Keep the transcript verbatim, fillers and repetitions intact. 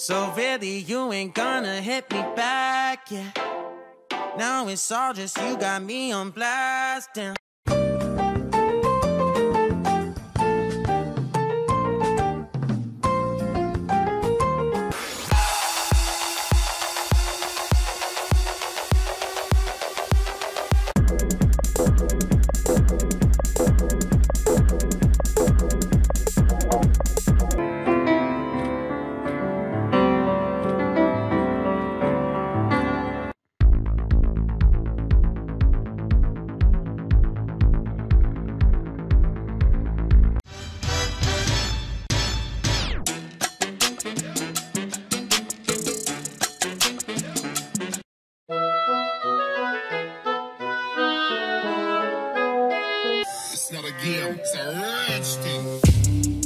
So really you ain't gonna hit me back, yeah. Now it's all just you got me on blast, damn. It's not a game, it's a rich thing.